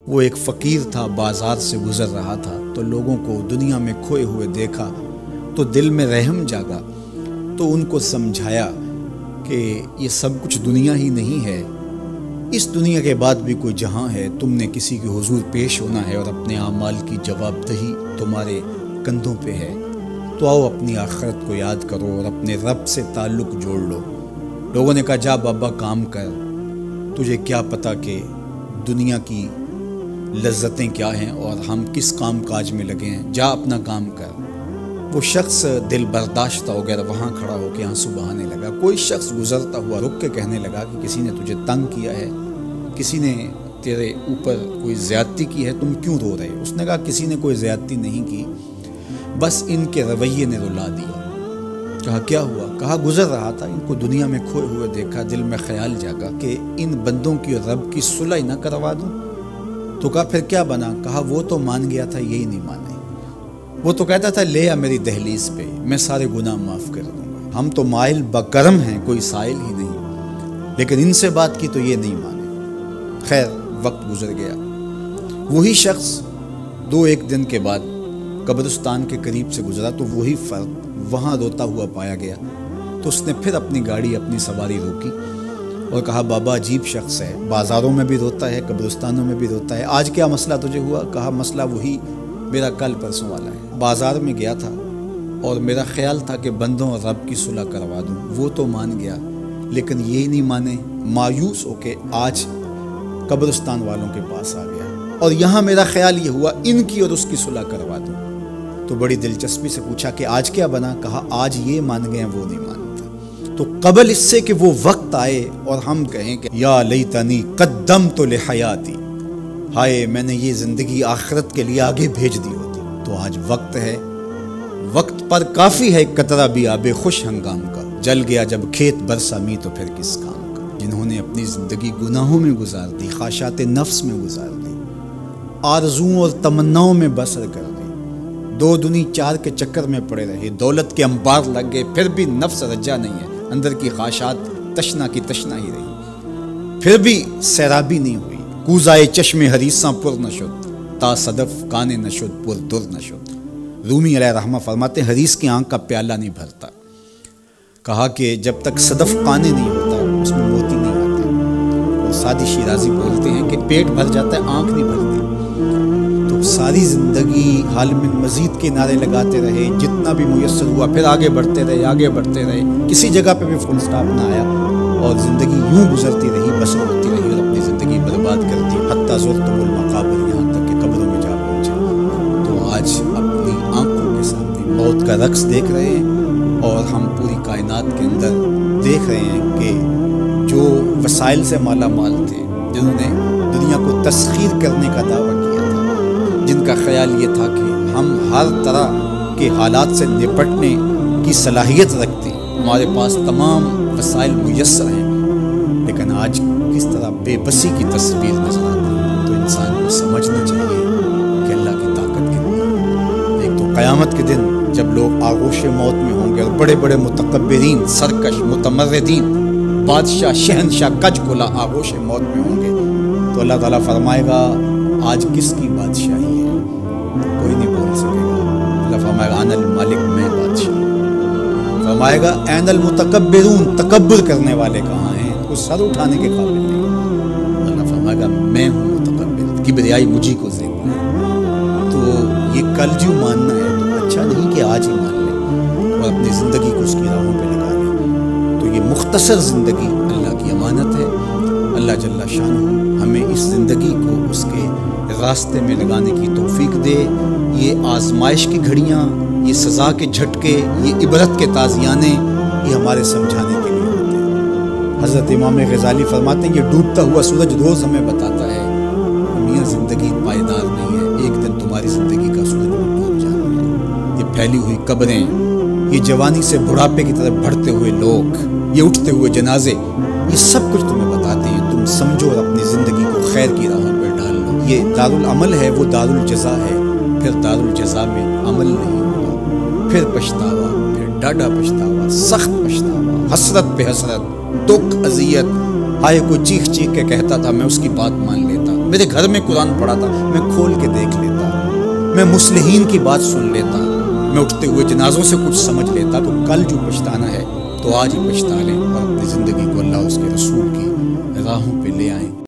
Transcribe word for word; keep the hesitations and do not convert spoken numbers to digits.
وہ ایک فقیر تھا، بازار سے گزر رہا تھا تو لوگوں کو دنیا میں کھوئے ہوئے دیکھا تو دل میں رحم جاگا، تو ان کو سمجھایا کہ یہ سب کچھ دنیا ہی نہیں ہے، اس دنیا کے بعد بھی کوئی جہاں ہے، تم نے کسی کے حضور پیش ہونا ہے اور اپنے اعمال کی جواب دہی تمہارے کندھوں پہ ہے، تو آؤ اپنی آخرت کو یاد کرو اور اپنے رب سے تعلق جوڑ لو۔ لوگوں نے کہا جا بابا کام کر، تجھے کیا پتہ کہ دنیا کی لذتیں کیا ہیں اور ہم کس کام کاج میں لگے ہیں، جا اپنا کام کر۔ وہ شخص دل برداشتہ ہو گیا، وہاں کھڑا ہو کے آنسو بہانے لگا۔ کوئی شخص گزرتا ہوا رک کے کہنے لگا کہ کسی نے تجھے تنگ کیا ہے، کسی نے تیرے اوپر کوئی زیادتی کی ہے، تم کیوں رو رہے؟ اس نے کہا کسی نے کوئی زیادتی نہیں کی، بس ان کے رویے نے رلا دیا۔ کہا کیا ہوا؟ کہا گزر رہا تھا، ان کو دنیا میں کھوئے ہوئے دیکھا، دل میں خیال جاگا کہ ان بندوں کی اور رب کی صلح نہ کروا دوں۔ تو کہا پھر کیا بنا؟ کہا وہ تو مان گیا تھا، یہی نہیں مانے۔ وہ تو کہتا تھا لے آ میری دہلیز پہ، میں سارے گناہ معاف کر دوں گا، ہم تو مائل بکرم ہیں، کوئی سائل ہی نہیں، لیکن ان سے بات کی تو یہ نہیں مانے۔ خیر وقت گزر گیا، وہی شخص دو ایک دن کے بعد قبرستان کے قریب سے گزرا تو وہی فرد وہاں روتا ہوا پایا گیا، تو اس نے پھر اپنی گاڑی اپنی سواری روکی اور کہا بابا عجیب شخص ہے، بازاروں میں بھی روتا ہے، قبرستانوں میں بھی روتا ہے، آج کیا مسئلہ تجھے ہوا؟ کہا مسئلہ وہی میرا کل پرسوں والا ہے، بازار میں گیا تھا اور میرا خیال تھا کہ بندوں اور رب کی صلح کروا دوں، وہ تو مان گیا لیکن یہی نہیں مانے، مایوس ہو کے آج قبرستان والوں کے پاس آ گیا اور یہاں میرا خیال یہ ہوا ان کی اور اس کی صلح کروا دوں۔ تو بڑی دلچسپی سے پوچھا کہ آج کیا بنا؟ کہا آج یہ مان گئے ہیں، وہ نہیں مانتا۔ تو قبل اس سے کہ وہ وقت آئے اور ہم کہیں کہ یا لیتنی قدمت لحیاتی، ہائے میں نے یہ زندگی آخرت کے لیے آگے بھیج دی ہوتی، تو آج وقت ہے، وقت پر کافی ہے قطرہ بھی آب خوش ہنگام کا، جل گیا جب کھیت برسا می تو پھر کس کام کا۔ جنہوں نے اپنی زندگی گناہوں میں گزار دی، خواہشات نفس میں گزار دی، آرزوؤں اور تمناؤں میں بسر کر دی، دو دنی چار کے چکر میں پڑے رہے، دولت کے انبار لگ گئے، پھر بھی نفس رجا نہیں ہے، اندر کی خواہشات تشنا کی تشنا ہی رہی، پھر بھی سیرابی نہیں ہوئی، کوزائے چشم حریصاں پر نشد، تا صدف کانے نشد پر در نشد۔ رومی علیہ رحمہ فرماتے ہیں حریص کی آنکھ کا پیالہ نہیں بھرتا، کہا کہ جب تک صدف کانے نہیں ہوتا اس میں موتی نہیں آتے، اور سادی شیرازی بولتے ہیں کہ پیٹ بھر جاتا ہے آنکھ نہیں بھرتی۔ تو ساری زندگی حال من مزید کے نعرے لگاتے رہے، جتنا بھی میسر ہوا پھر آگے بڑھتے رہے آگے بڑھتے رہے، کسی جگہ پہ بھی فل سٹاپ نہ آیا اور زندگی یوں گزرتی رہی، بسر ہوتی رہی اور اپنی زندگی برباد کرتی، حتیٰ زرتم المقابر، یہاں تک کہ قبروں میں جا پہنچے۔ تو آج اپنی آنکھوں کے سامنے موت کا رقص دیکھ رہے ہیں اور ہم پوری کائنات کے اندر دیکھ رہے ہیں کہ جو وسائل سے مالا مال تھے، جنہوں نے دنیا کو تسخیر کرنے کا دعویٰ کیا تھا، جن کا خیال یہ تھا کہ ہم ہر طرح کے حالات سے نپٹنے کی صلاحیت رکھتے ہیں، ہمارے پاس تمام وسائل میسر ہیں، لیکن آج کس طرح بے بسی کی تصویر نظر آتی ہے۔ تو انسان کو سمجھنا چاہیے کہ اللہ کی طاقت کتنی ہے۔ ایک تو قیامت کے دن جب لوگ آغوش موت میں ہوں گے اور بڑے بڑے متکبرین، سرکش، متمردین، بادشاہ، شہنشاہ، کج کلا آغوش موت میں ہوں گے، تو اللہ تعالیٰ فرمائے گا آج کس کی بادشاہی ہے؟ کوئی نہیں بول سکے گا۔ اللہ فرمائے گا انا المالک، میں بادشاہ۔ فرمائے گا این المتکبرون، تکبر کرنے والے کہاں ہیں؟ کوئی سر اٹھانے کے قابل نہیں۔ اللہ فرمائے گا میں ہوں متکبر، کبریائی مجھی کو زیب ہے۔ تو یہ کل جو ماننا ہے تو اچھا نہیں کہ آج ہی مان لیں اور اپنی زندگی کو اس کی راہوں پہ لگا لیں۔ تو یہ مختصر زندگی اللہ کی امانت ہے، اللہ جل شانہ ہمیں اس زندگی کو اس کے راستے میں لگانے کی توفیق دے۔ یہ آزمائش کی گھڑیاں، یہ سزا کے جھٹکے، یہ عبرت کے تازیانے، یہ ہمارے سمجھانے کے لیے ہوتے ہیں۔ حضرت امام غزالی فرماتے ہیں یہ ڈوبتا ہوا سورج روز ہمیں بتاتا ہے میاں زندگی پائیدار نہیں ہے، ایک دن تمہاری زندگی کا سورج ڈوب جانا ہے۔ یہ پھیلی ہوئی قبریں، یہ جوانی سے بڑھاپے کی طرف بڑھتے ہوئے لوگ، یہ اٹھتے ہوئے جنازے، یہ سب کچھ تمہیں بتاتے ہیں، تم سمجھو اور اپنی زندگی کو خیر کی راہوں پہ ڈال لو۔ یہ دارالعمل ہے، وہ دارالجزا ہے، پھر دارالجزا میں عمل نہیں ہوگا، پھر پچھتاوا، پھر ڈاڈا پچھتاوا، سخت پچھتاوا، حسرت پہ حسرت، دکھ، اذیت۔ ہائے کوئی چیخ چیخ کے کہتا تھا میں اس کی بات مان لیتا، میرے گھر میں قرآن پڑھا تھا، میں کھول کے دیکھ لیتا، میں مصلحین کی بات سن لیتا، میں اٹھتے ہوئے جنازوں سے کچھ سمجھ لیتا، تو کل جو پچھتانا ہے تو آج ہی پچھتا لیں اور اپنی زندگی کو اللہ اس کے رسول کی راہوں پہ لے آئیں۔